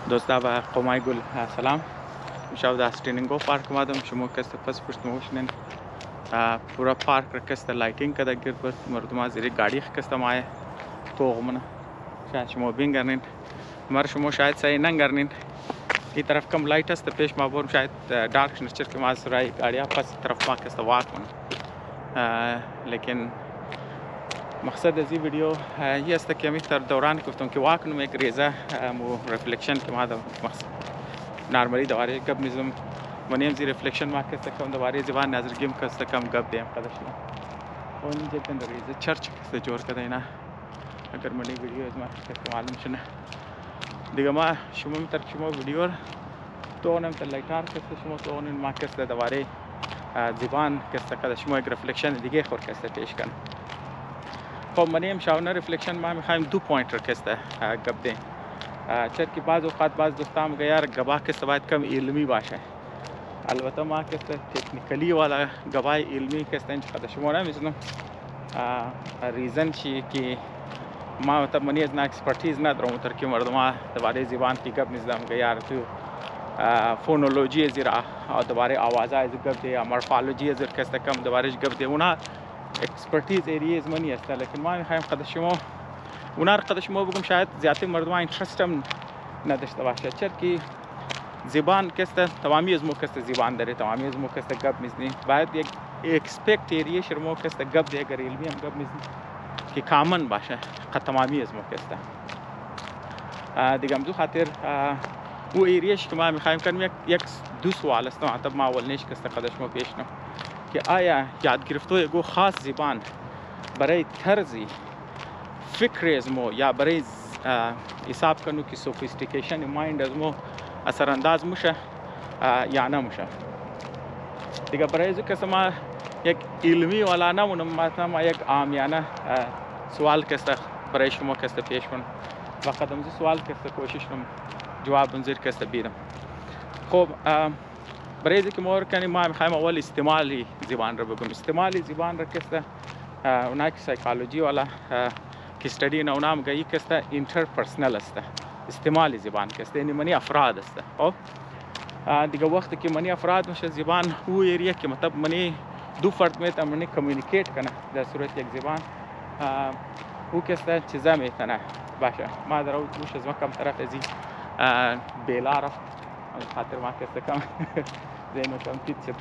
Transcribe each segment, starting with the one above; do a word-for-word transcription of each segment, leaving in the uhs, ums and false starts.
dostava Qomaygul salam. Müşavda Streningo Park madım şumu keste fas puşt moşnen पूरा पार्क रखस्ता लाइटिंग का दगर पर मर्दमा जरी गाड़ी खस्ता माए तो हमना शायद शमो बिंग करनिन मर शमो शायद सही नंग करनिन की तरफ कम लाइट है तो पेश माबोर शायद डार्क नेचर के मास राई गाड़ियाँ पास तरफ माँ कस्ता वाक मन लेकिन मकसद ऐसी वीडियो ये अस्ता कि हमें तर दौरान कुफ्तों के वाक में एक रेज़ा मो रिफ्लेक्शन के मादा मकसद नॉर्मली दवारे कब निज़म منیم زی رفلکشن ما کست کم دوباره زبان نظر گیم کست کم گپ دیم قدشنا اون جدا دریزه چرچ کست جور کده اینا اگر منی ویدیو از ما کست معلوم شنه دیگه ما شما میتر شما ویدیو تو اونم تر لایتار کست شما تو اون ما کست دوباره زبان کست کده شما یک رفلکشن دیگه خور کست پیش کن خب منیم شاونه رفلکشن ما میخوایم دو پوینت رو کست گپ دیم چر کی بعض اوقات بعض دوستام گیار گبا کست باید کم علمی باشه البته ما کسی تکنیکلی والا گواهی علمی کسی اینجا خدا شما نمی‌دونم ریزن چی که ما مطلب منی از نه اکسپرتیز ندارم تر که مردم دوباره زبان کی گپ می‌زدم که یار تو فونولوژی زیرا دوباره آوازه از گپ دی مورفولوژی زیر کسی کم دوباره گپ دی اونا اکسپرتیز ایریز منی است لیکن ما می‌خوایم خدا شما اونا را خدا شما بگم شاید زیادی مردم اینترست هم نداشته باشه چرا که زبان کسته تمامی از مو کسته زبان داره تمامی از مو کسته گپ میزنی باید یک اکسپکت ایریه شرمو کسته گپ دی اگر علمی هم گپ میزنی که کامن باشه قد تمامی از مو کسته دیگه هم دو خاطر او ایریش که ما میخوایم کنیم یک یک دو سوال است طب ما اولنیش کسته قدش مو پیش نم که آیا یاد گرفتو یگو خاص زبان برای طرزی فکر از مو یا برای حساب کنو که سوفیستیکیشن مایند از مو اثر انداز میشه یا نمیشه دیگه برای ذکر ما یک علمی والا نمونم مثلا یک عامیانه سوال کسته برای شما کسته پیش کنم و قدم زی سوال کسته کوشش کنم جواب انزیر کسته بیدم خب برای ذکر ما کنیم ما میخوایم اول استعمالی زبان رو بگم استعمالی زبان رو کسته اونا که سایکولوژی والا که استدی نه اونا میگه کسته اینترپرسنل است استعمال زبان کسته یعنی منی افراد است خب دیگه وقتی که منی افراد میشه زبان او ایریه که مطلب منی دو فرد میتونه منی کمیونیکیت کنه در صورت یک زبان او کسته چیزا میتونه باشه ما در اون دوش از ما کم طرف ازی بیلا رفت خاطر ما کسته کم زینو کم پیت شد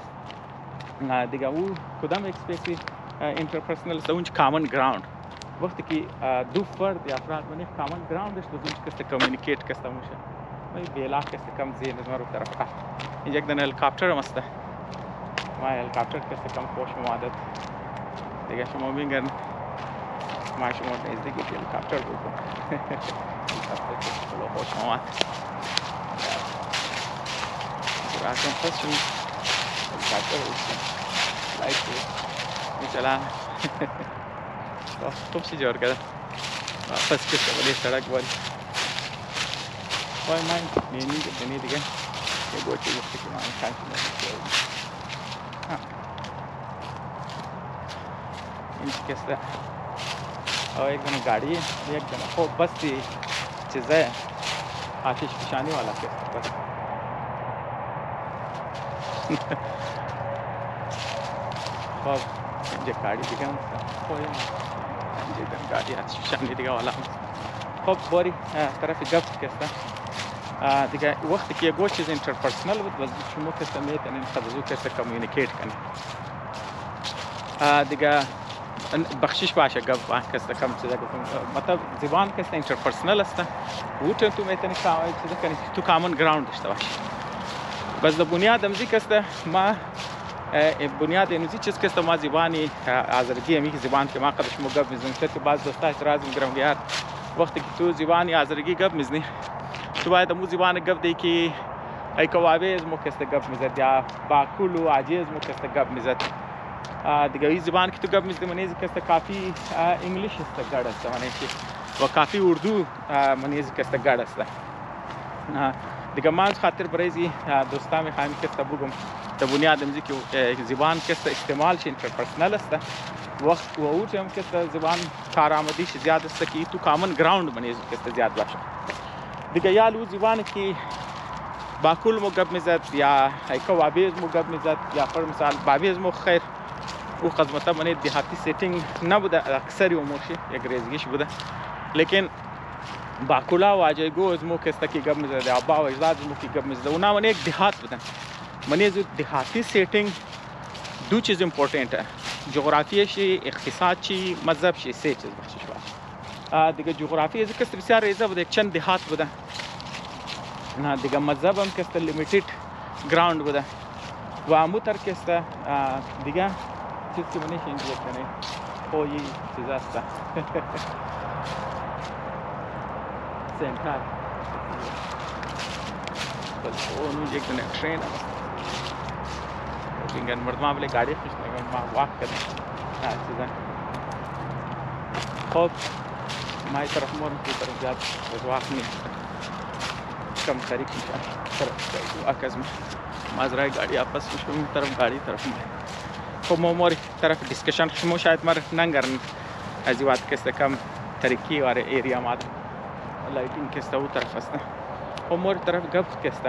دیگه او کدام اکسپیسی اینترپرسنل است اونج کامن گراوند وقتی که دو فرد یا افراد منی کامن گراوند داشت دوست کسته کمیونیکیت کسته میشه ما بیلا کسته کم زین از ما رو طرف اینجا یک دن هلیکاپتر هم است ما هلیکاپتر کسته کم خوش مادت دیگه شما بینگن ما شما نزدیکی هلیکاپتر بکن هلیکاپتر کسته خوش ماد راکم پس شما هلیکاپتر بکن لایت میچلان خوب سی جور کرده واپس کشته ولی سڑک باری وای من نینی دنی دیگه یه گوچه گفته که من کنشی نمیشه این کسته او یک دنه گاڑی یک دنه خوب بس تی چیزه آتش پیشانی والا کسته بس خوب اینجا گاڑی دیگه هم خوبه جدا گاڑی آتش پیشانی دیگه والا خب باری طرف گپ کسته دیگه وقتی که یه چیز اینترپرسنل بود باز شما کسته میتونین خودتو کسته کمیونیکیت کنید دیگه بخشش باشه گپ کسته کم چیزا گفتم مطلب زبان کسته اینترپرسنل است و تو میتونی چیزا کنی تو کامن گراوند داشته باشی بس د بنیاد امزی کسته ما بنیاد امزی چیز کسته ما زبانی آذرگی همی که زبان که ما قدش مو گپ میزنیم که بعض دوستا اعتراض میگیرم یار وقتی که تو زبانی آذرگی گپ میزنی تو باید مو زبان گپ دی که ای کوابیز مو کسته گپ میزد یا باکول و عاجز مو کسته گپ میزد دیگه این زبان که تو گپ میزدی منیز کسته کافی انگلیش است گرد است منیز و کافی اردو منیز کسته گرد است دیگه ما خاطر برای دوستا میخوایم کسته بگم در بنیاد امزی که زبان کسته استعمال ش اینترپرسنل است وقت و او هم کسته زبان کارآمدیش زیاد است که تو کامن گراوند منیز کسته زیاد باشه دیگه یا لوزیوان که باکول مو گپ میزد یا ایکا وابیز مو گپ میزد یا پر مثال بابیز مو خیر او قسمتا من دیهاتی سیتینگ نبوده اکثری امورش یک ریزگیش بوده لیکن باکولا و اجایگو از مو کستا کی گپ میزد ابا و اجداد مو کی گپ میزد اونا من یک دیهات بودن من از دیهاتی سیتینگ دو چیز امپورتنت ہے جغرافیه شی اقتصاد شی مذهب شی سه چیز بخشش باشه دیگه جغرافیه از کس بسیار ریزه بوده یک چند دیهات بوده نه دیگه مذهب هم کس لیمیتد گراوند بوده و اموتر کس دیگه چیز که منش اینجا کنه خویی چیز است سنتر بس اونو یک دونه ترین بینگن مردم ولی گاڑی خوش نگم ما واک کردم نه چیزا خب ما طرف مورم که طرف زیاد از واک نیست کم طریق میشه طرف واک از ما از رای گاڑی آپس میشم طرف گاڑی طرف ما خب ما موری طرف دیسکشن شما شاید مر ننگرن از وقت کست کم طریقی واره ایریا ماد لایتینگ کست او طرف است خب موری طرف گپ کست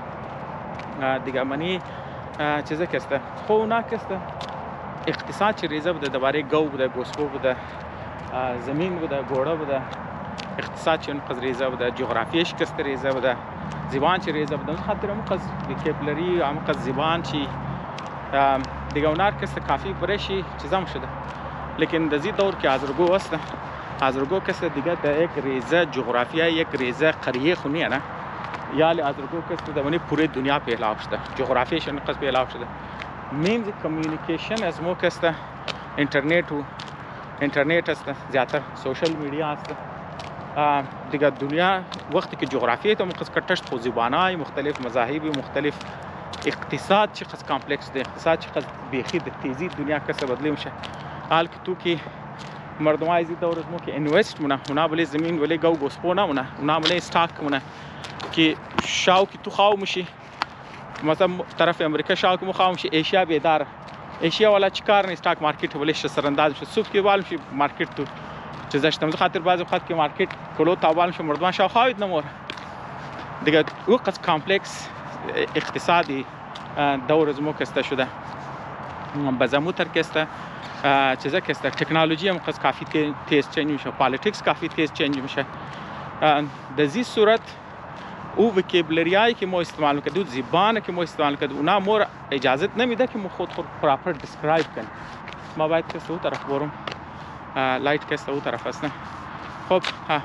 دیگه منی چیزا کسته خو اونا کسته اقتصاد چی ریزه بوده دوباره گو بوده گوسپو بوده زمین بوده گوڑه بوده اقتصاد چی اونقدر ریزه بوده جغرافیش کسته ریزه بوده زبان چی ریزه بوده خاطر اونقدر وکیبلری اونقدر زبان چی دیگه اونار کسته کافی برشی چیزا شده لیکن دزی دور که آزرگو هسته آزرگو کسته دیگه در یک ریزه جغرافیه یک ریزه قریه خونیه نه یا آزرگو کس دمانی پوری دنیا پھیلاو شده جغرافیش نقص پھیلاو شده مینز کمیونیکیشن از مو کسته اینترنت و اینترنت است زیادتر سوشل میڈیا است دیگه دنیا وقتی که جغرافیه تو مقص کٹش خو زبانای مختلف مذاهبی مختلف اقتصاد چقدر کامپلکس ده اقتصاد چقدر بیخی ده تیزی دنیا کسه بدلی میشه حال که تو که مردم های زید دور از مو که انویست مونه اونا بلی زمین ولی گو گوسپو نه مونه اونا بلی استاک مونه که شاو که تو خواو میشی مثلا طرف امریکا شاو که مو خواو میشی ایشیا بیدار ایشیا والا چیکار نه استاک مارکت ولیش سرنداز میشه صبح که بال میشی مارکت تو چیزاش تمز خاطر بعضی وقت که مارکت کلو تاوال میشه مردم شاو خواوید نمور دیگه وقت کامپلکس اقتصادی دور از مو کسته شده بزمو تر کسته چیزا کسته تکنولوژی هم قص کافی تیز چنج میشه پالیتیکس کافی تیز چنج میشه در زی صورت او وکیبلریایی که ما استعمال میکنیم زبان که ما استعمال میکنیم اونا ما اجازت نمیده که ما خود خود پراپر دیسکرایب کنیم ما باید کسته او طرف برم لایت کسته او طرف است خب ها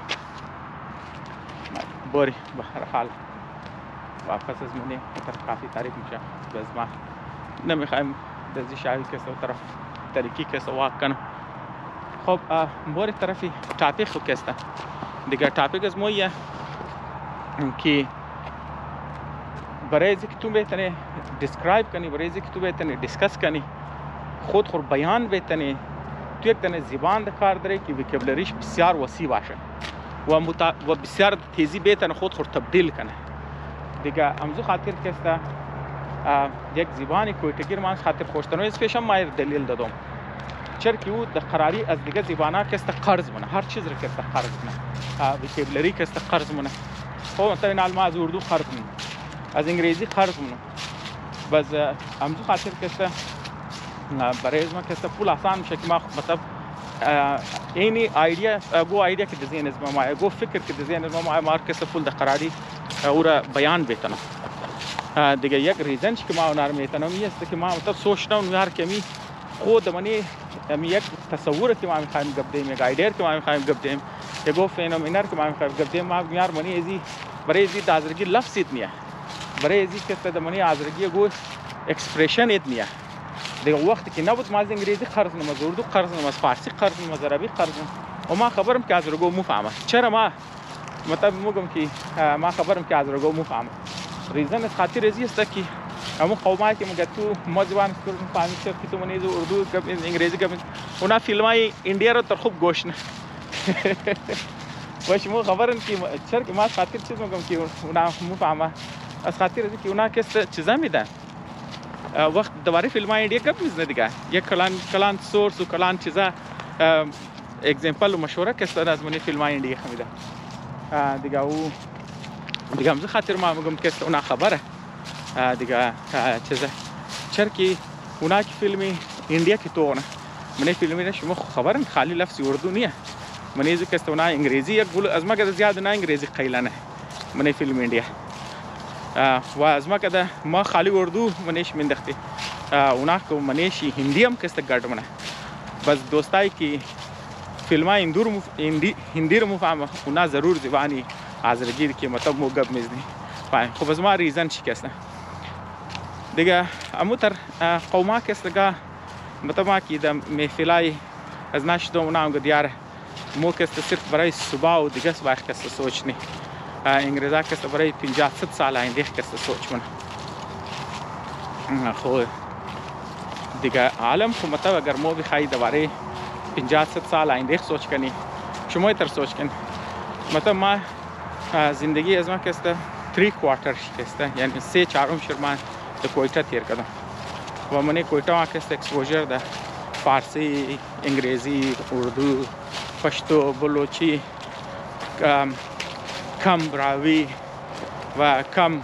باری به هر حال واپس از منی طرف کافی تاریک میشه باز ما نمیخوایم در زی شاوی کسته او طرف تاریکی کسته واق کنم خب باری طرفی تاپیک خو کسته دیگه تاپیک از مویه که برای اینکه تو بتونی دیسکرایب کنی برای اینکه تو بتونی دیسکس کنی خود خود بیان بتونی تو یک دانه زبان کار داری که وکیبلریش بسیار وسیع باشه و متا و بسیار تیزی بتونی خود خود تبدیل کنه دیگه امزو خاطر کسته یک زبانی کویتگیر من خاطر خوشتنوی از پیشم مایر دلیل دادم چرا که او در قراری از دیگه زبانه کسته قرض مونه هر چیز رو کسته قرض مونه وکیبلری کسته قرض مونه خب مثلا ما از اردو قرض مونه از انگلیسی قرض مونه باز امزو خاطر کسته برای از ما کسته پول آسان میشه که ما مطلب اینی ایدیا گو ایدیا که دزین از ما گو فکر که دزین از ما ما کسته پول در قراری او را بیان بتونم دیگه یک ریزنش که ما اونار میتونم است که ما مطلب سوچتم هر کمی خود منی می یک تصور که ما میخوایم گپ دیم یک ایدیا که ما میخوایم گپ دیم یک گو فنومنر که ما میخوایم گپ دیم ما میار منی ازی برای ازی دازرگی لفظ نیه برای ازی که د منی ازرگی گو اکسپریشن ات نیه دیگه وقتی که نبود ما از انگلیسی قرض نماز اردو قرض نماز فارسی قرض نماز عربی قرض و ما خبرم که ازرگو مفهمه چرا ما مطلب میگم که ما خبرم که ازرگو مفهمه ریزن خاطر ازی است که همون قومایی که مگه تو ما زبان کردن فهمید که تو منی اردو گپ انگلیسی گپ اونا فیلمای انډیا رو تر خوب گوش نه باشه مو خبرن که چرا که ما خاطر چیز میگم که اونا مفهمه از خاطر ازی که اونا کس چیزا میدن وقت دوباره فیلمای انډیا گپ میزنه دیگه یک کلان کلان سورس و کلان چیزا اگزمپل و مشوره کس از منی فیلمای انډیا خمیده دیگه او دیگه همزه خاطر ما میگم که اونا خبره دیگه چیزه چرکی اونا که فیلمی اندیا که تو نه من فیلمی شما خبرن خالی لفظ اردو نیه من ایزو که اونا انگلیسی یک گل از ما که زیاد نه انگلیسی خیلانه من فیلم اندیا و از ما که ما خالی اردو منش مندختی اونا که منش هندی هم که است گرد منه بس دوستایی که فیلم های اندور مف... هندی هندی رو مفهمه اونا ضرور زبانی آذرگیر که مطلب مو گپ میزنی فاهم خب از ما ریزن شکسته دیگه امو تر قوما کستگا مطلب ما که در محفلای از نشد اونا هم دیاره مو کست صرف برای صبح و دیگه صبح کست سوچ نی انگریزا کست برای پنجاه ست سال آینده کست سوچ من خو دیگه عالم خو مطلب اگر مو بخوای دوباره پنجاه ست سال آینده سوچ کنی شما تر سوچ کن مطلب ما زندگی از ما کسته تری کوارتر شکسته یعنی سه چهارم شرمان در کویتا تیر کردم و من کویتا ما کسته اکسپوژر ده فارسی انگریزی اردو پشتو بلوچی کم براوی و کم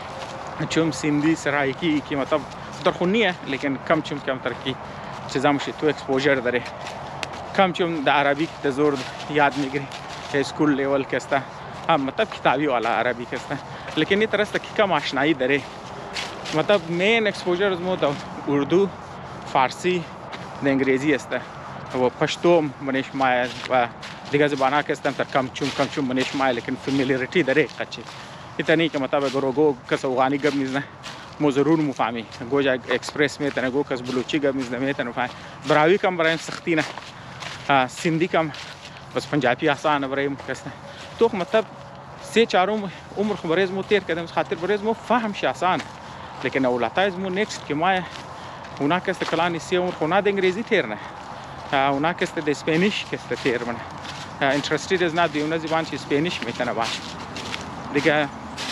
چوم سندی سرایکی که مطلب در خونیه لیکن کم چوم کم ترکی چیزا مشی تو اکسپوژر داره کم چوم در عربی که زور یاد میگیری اسکول لیول کسته هم مطلب کتابی والا عربی کسته لیکن این طرح که کم آشنایی داره مطلب مین اکسپوژر از مو در اردو فارسی و انگریزی است و پشتو منش مایه و دیگه زبانها که استم تر کم چوم کم چوم منش مایه لیکن فامیلیریتی داره قچی ایتانی که مطلب گروگو کس افغانی گپ میزنه مو ضرور مفهمی گوجا اکسپرس میتونه گو کس بلوچی گپ میزنه میتونه فهم براوی کم برای سختی نه سندی کم بس پنجابی آسان برای کس نه تو مطلب سه چهارم عمر خبرز مو تیر کردم خاطر برز مو فهم شي آسان لیکن اولاتایز مو نیکست که ما اونا کست کلانی سی عمر خونا د انگریزی تیر نه اونا کست د اسپانیش کست تیر من انترستید از نه دیونه زبان چی اسپانیش میتونه باشه دیگه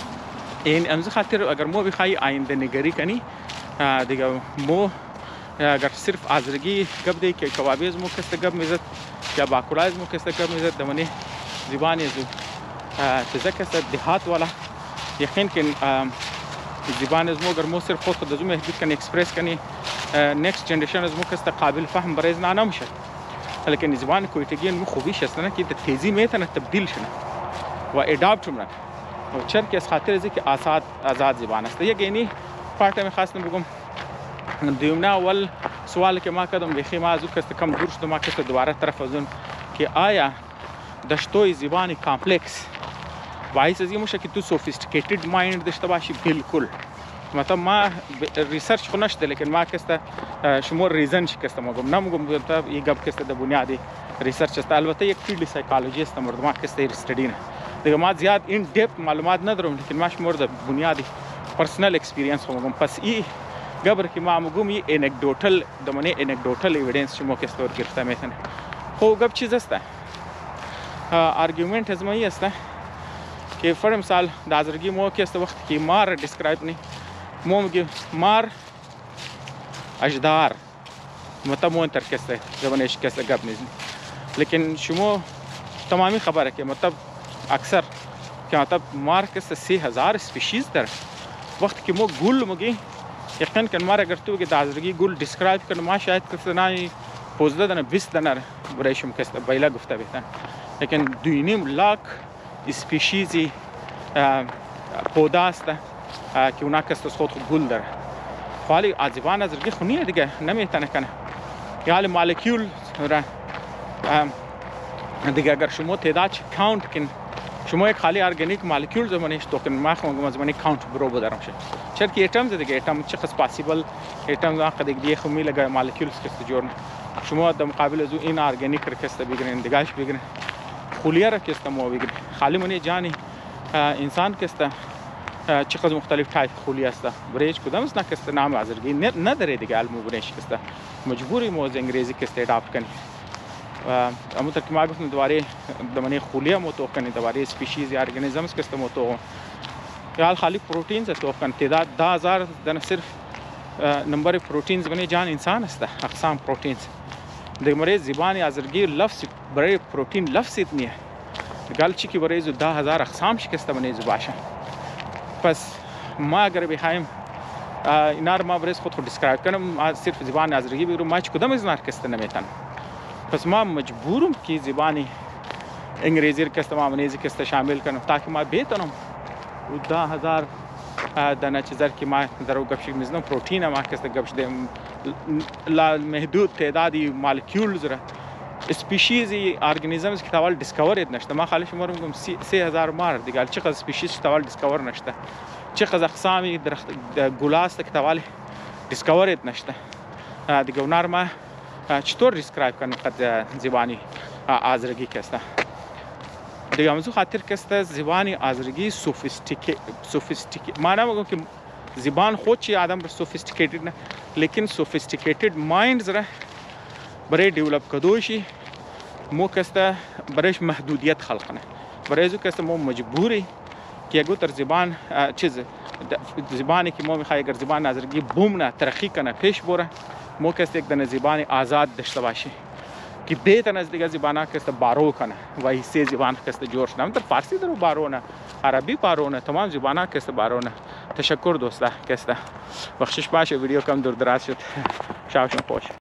این امز خاطر اگر مو بخوای آینده نگری کنی دیگه مو اگر صرف آذرگی گپ دی که کبابیز مو کست گپ میزد یا باکولایز مو کست گپ میزد دمنی زبانی زو چیزا کست دهات والا یقین که زبان از مو اگر مو صرف خود خود از مو محدود کنی اکسپرس کنی نیکست جنریشن از مو کست قابل فهم برای نه نمیشه لیکن زبان کویتگی مو خوبیش است نه که تیزی میتونه تبدیل شنه و ادابت شونه و چرا که از خاطر از که آزاد آزاد زبان است یک اینی پارت می خواستم بگم دیومنا اول سوال که ما کردم بخی ما از کست کم دور شدم ما کست دوباره طرف از اون که آیا دشتوی زبانی کامپلکس باعث از این میشه که تو سوفیستیکیتد مایند داشته باشی بالکل مثلا ما ریسرچ خو نشده لیکن ما کسته شما ریزن شکسته مگم نمیگم مثلا این گپ کسته د بنیادی ریسرچ است البته یک فیلد سایکولوژی است مرد ما کسته استدی نه دیگه ما زیاد این دپ معلومات ندارم لیکن ما شمار د بنیادی پرسنل اکسپریانس خو مگم پس ای گبر که ما مگم ای انکدوتال د منی انکدوتال ایویدنس شما کسته ور گرفته میتونه خو گپ چیز است آرگومنت از ما ای است که فر مثال د آذرگی مو کسته وقت که مار دیسکرایب نی مو میگه مار اجدار مطلب مو انتر کسته زبانش کسته گپ نیست لیکن شما تمامی خبره که مطلب اکثر که مطلب مار کسته سی هزار سپیشیز داره وقت که مو گل میگه یقین کن مار اگر تو که د آذرگی گل دیسکرایب کنه ما شاید کسته نه پوزده دنه بیست دنه برایشم کسته بایلا گفته بیتن لیکن دوینیم لاک اسپیشیزی پودا است که اونا کست از خود گل داره خالی زبان آذرگی خونیه دیگه نمیتونه کنه یا حال مالکیول را دیگه اگر شما تعداد کاونت کن شما یک خالی ارگانیک مالکیول زمانیش تو کن ما خواهم زمانی کاونت برو بدارم شه چرا که ایتمز دیگه ایتم چه خاص پاسیبل ایتمز آخه دیگه دیگه خمی لگه مالکیولز کست جورن شما در مقابل از این ارگانیک را کست بگیرین دیگهش بگیرین خولیه را کست مو بگیرین خالی منی جانی انسان کست چقدر مختلف تایپ خولی است برای هیچ کدام از نکست نام آذرگی نداره دیگه علمو برایش کست مجبوری موز انگلیزی کست اداپت کنی اما تر که ما گفتم دوباره دمانی خولیه مو تو کنی دوباره سپیشیز یا ارگانیزمز کست مو تو یا خالی پروتینز تو کنی تعداد ده هزار دن صرف نمبر پروتینز بنی جان انسان است اقسام پروتینز دیگه مرای زبان آذرگی لفظ برای پروتین لفظ اتنیه گل چی که برای زو ده هزار اقسام شکسته بنی زو باشه پس ما اگر بخوایم اینا رو ما برای خود خود دیسکرایب کنم صرف زبان آذرگی بگیرم ما هیچ کدام از اینا ارکستر نمیتونم پس ما مجبورم که زبان انگلیسی ارکستر ما منیزی ارکستر شامل کنم تاکه ما بتونم و ده هزار دانه چیزر که ما در او گپشی میزنم پروتین ما ارکستر گپش دیم لا محدود تعدادی مولکولز را اسپیشیزی ارگانیزمز که تاول دیسکاور نشته ما خالی شما رو میگم سه هزار مار دیگه چقدر اسپیشیز تاول دیسکاور نشته چقدر اقسامی درخت گلاست که تاول دیسکاور نشته دیگه اونار ما چطور دیسکرایب کنم قد زبانی آذرگی کسته دیگه موضوع خاطر کسته زبانی آذرگی سوفیستیکیت سوفیستیکیت ما نمیگم که زبان خود چی آدم سوفیستیکیتد نه لیکن سوفیستیکیتد مایندز را برای دیولپ کدوشی مو کسته برایش محدودیت خلق نه برای ازو کسته مو مجبوری که اگه تر زبان چیز زبانی که ما میخوای اگر زبان آذرگی بوم نه ترقی کنه پیش بره مو کسته یک دنه زبان آزاد داشته باشی که بهتر از دیگه زبانا کسته بارو کنه و حصه زبان کسته جور شده من در فارسی درو بارو نه عربی بارو نه تمام زبانا کسته بارو نه تشکر دوستا کسته بخشش باشه ویدیو کم دور دراز شد شاوشون خوش